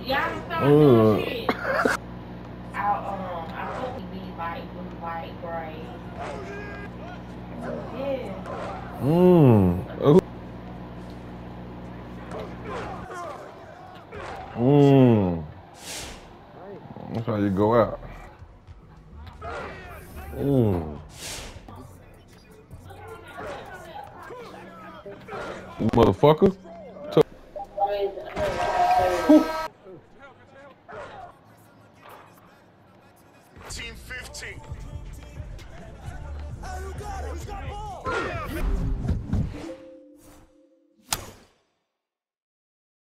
Y'all start doing shit. I hope it be like blue, white, gray. Yeah. Oh. That's how you go out. Motherfucker.